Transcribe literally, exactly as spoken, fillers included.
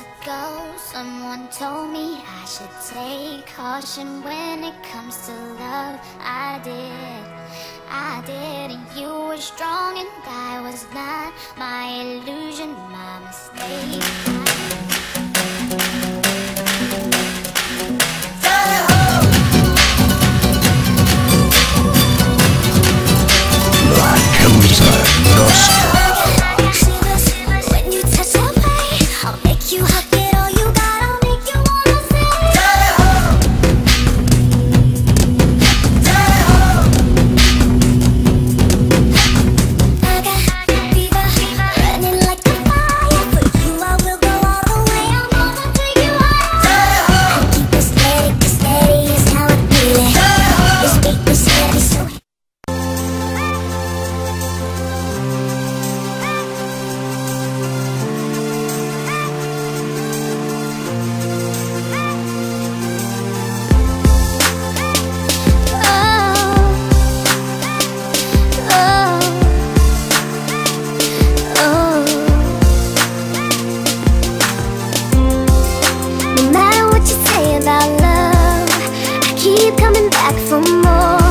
ago, someone told me I should take caution when it comes to love. I did, I did, and you were strong and I was not. My illusion, my mistake. Keep coming back for more.